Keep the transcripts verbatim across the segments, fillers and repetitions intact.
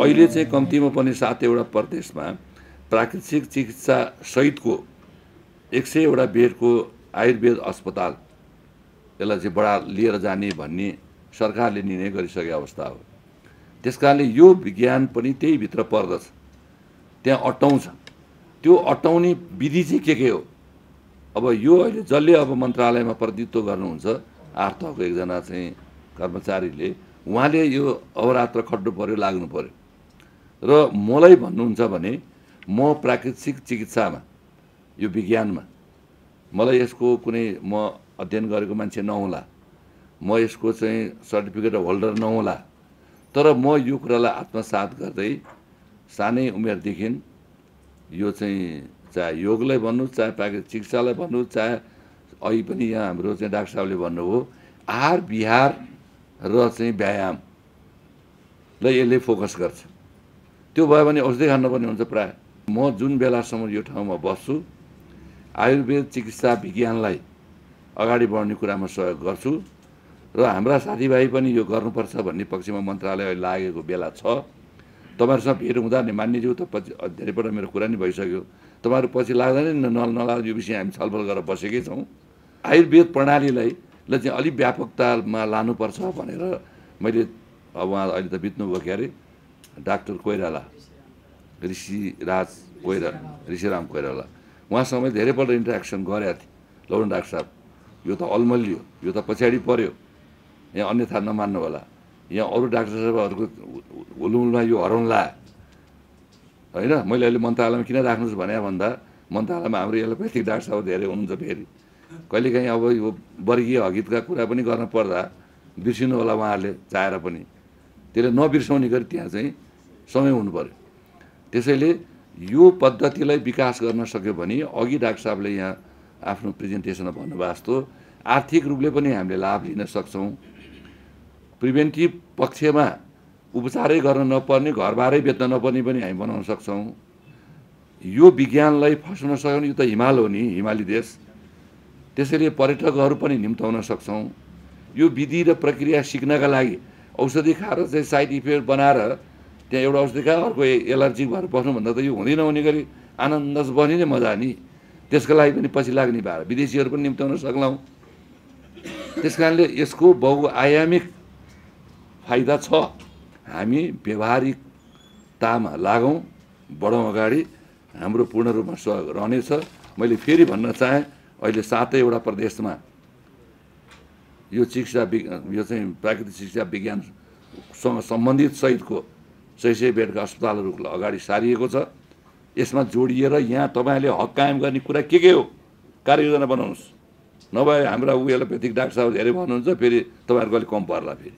अहिले चाहिँ कम्तीमा पनि सातवटा प्रदेशमा प्राकृतिक चिकित्सा सहितको एक सयवटा बेडको आयुर्वेद अस्पताल यसलाई चाहिँ बढा लिएर जाने भन्ने सरकारले निर्णय गरिसकेको अवस्था हो। त्यसकारणले यो विज्ञान पनि त्यही भित्र पर्दछ, त्यहाँ अटाउँछ। त्यो अटाउने विधि चाहिँ के के हो? अब यो अहिले जसले अब मन्त्रालयमा प्रतिनिधित्व गर्नुहुन्छ आठ तहको एकजना चाहिँ कर्मचारीले, उहाँले यो अहोरात्र खट्नु पर्यो, लाग्नु पर्यो। र मलाई भन्नुहुन्छ भने म प्राकृतिक चिकित्सामा, यो विज्ञानमा मलाई यसको कुनै म अध्ययन गरेको मान्छे नहोला, म यसको चाहिँ सर्टिफिकेट होल्डर नहोला, तर म यो कुरालाई आत्मसात गर्दै सानै उमेरदेखि यो चाहिँ चाहे योगलाई भन्नु, चाहे प्राकृतिक चिकित्सालाई भन्नु, चाहे अहिले पनि यहाँ हाम्रो चाहिँ डाक्टर साहबले भन्नुभयो आहार विहार र चाहिँ व्यायामलाई यसले फोकस गर्छ। त्यो भयो भने औषधि खान पनि हुन्छ। प्राय म जुन बेलासम्म यो ठाउँमा बस्छु आयुर्वेद चिकित्सा विज्ञानलाई अगाडि बढ्ने कुरामा सहयोग गर्छु र हाम्रा साथीभाइ पनि यो गर्नुपर्छ भन्ने पक्षमा मन्त्रालय लागेको बेला छ। तपाईँहरूसँग भेट हुँदा नि मान्यज्यू त पछि धेरैपल्ट मेरो कुरा नि भइसक्यो, तपाईँहरू पछि लाग्दैन न नलाग्यो यो विषय हामी छलफल गरेर बसेकै छौँ। आयुर्वेद प्रणालीलाई ल चाहिँ अलिक व्यापकतामा लानुपर्छ भनेर मैले, अब उहाँ अहिले त बित्नुभयो के अरे डाक्टर कोइराला, ऋषिराज कोइरा ऋषिराम कोइराला, उहाँसँग मैले धेरैपल्ट इन्टरेक्सन गरेको थिएँ। लौन डाक्टर साहब यो त अलमल्लियो, यो त पछाडि पऱ्यो, यहाँ अन्यथा नमान्नु होला, यहाँ अरू डाक्टर साहबहरूको हुलुमुलमा यो हराउला होइन। मैले अहिले मन्त्रालयमा किन राख्नुहोस् भने भन्दा मन्त्रालयमा हाम्रो एलोपेथिक डाक्टर साहब धेरै हुनुहुन्छ। फेरि कहिलेकाहीँ अब यो वर्गीय हगितका कुरा पनि गर्न पर्दा बिर्सिनु होला उहाँहरूले चाहेर पनि, त्यसले नबिर्साउने गरी त्यहाँ चाहिँ समय हुनु पऱ्यो। त्यसैले यो पद्धतिलाई विकास गर्न सक्यो भने अघि डाक्टर साहबले यहाँ आफ्नो प्रेजेन्टेसनमा भन्नुभएको जस्तो आर्थिक रूपले पनि हामीले लाभ लिन सक्छौँ। प्रिभेन्टिभ पक्षमा उपचारै गर्न नपर्ने, घरबारै बेच्न नपर्ने पनि हामी बनाउन सक्छौँ। यो विज्ञानलाई फस्न सक्यो भने यो त हिमाल हो नि, हिमाली देश, त्यसैले पर्यटकहरू पनि निम्ताउन सक्छौँ। यो विधि र प्रक्रिया सिक्नका लागि औषधि खाएर चाहिँ साइड इफेक्ट बनाएर त्यहाँ एउटा औषधि खायो अर्को एलर्जी भएर बस्नुभन्दा त यो हुँदै नहुने गरी आनन्द बस्ने नै मजा नि। त्यसको लागि पनि पछि लाग्ने भएर विदेशीहरू पनि निम्ताउन सक्लौँ। त्यस कारणले यसको बहुआयामिक फाइदा छ। हामी व्यवहारिकतामा लागौँ, बढौँ अगाडि, हाम्रो पूर्ण रूपमा सहयोग रहनेछ। मैले फेरि भन्न चाहेँ अहिले सातैवटा प्रदेशमा यो चिकित्सा यो चाहिँ प्राकृतिक चिकित्सा विज्ञानसँग सम्बन्धित सहितको सय सय बेडका अस्पतालहरू अगाडि सारिएको छ। यसमा जोडिएर यहाँ तपाईँहरूले हक कायम गर्ने कुरा के के हो कार्ययोजना बनाउनुहोस्। नभए हाम्रा ऊ एलोपेथिक डाक्टर साहब धेरै भन्नुहुन्छ, फेरि तपाईँहरूको अलिक कम पर्ला। फेरि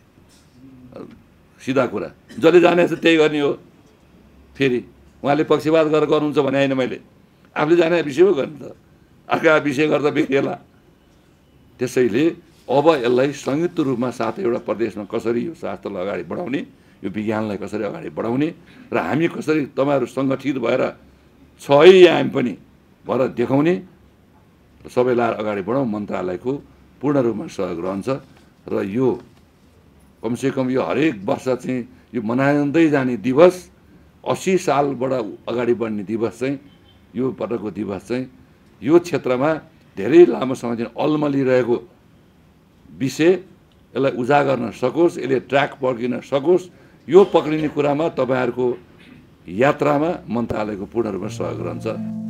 सिधा कुरा जसले जाने छ त्यही गर्ने हो। फेरि उहाँले पक्षपात गरेर गर्नुहुन्छ भने होइन, मैले आफूले जाने विषय पो गर्ने त, अर्का विषय गर्दा बिग्रिएला। त्यसैले अब यसलाई संयुक्त रूपमा सातैवटा प्रदेशमा कसरी यो शास्त्रलाई अगाडि बढाउने, यो विज्ञानलाई कसरी अगाडि बढाउने र हामी कसरी तपाईँहरू सङ्गठित भएर छ है हामी पनि भएर देखाउने, सबैलाई अगाडि बढाउँ। मन्त्रालयको पूर्ण रूपमा सहयोग रहन्छ र यो कमसेकम यो हरेक वर्ष चाहिँ यो मनाइँदै जाने दिवस, अस्सी सालबाट अगाडि बढ्ने दिवस चाहिँ यो पटकको दिवस चाहिँ यो क्षेत्रमा धेरै लामो समयदेखि अल्मलिरहेको विषय यसलाई उजागर गर्न सकोस्, यसले ट्र्याक पक्रिन सकोस्। यो पक्रिने कुरामा तपाईँहरूको यात्रामा मन्त्रालयको पूर्ण रूपमा सहयोग रहन्छ।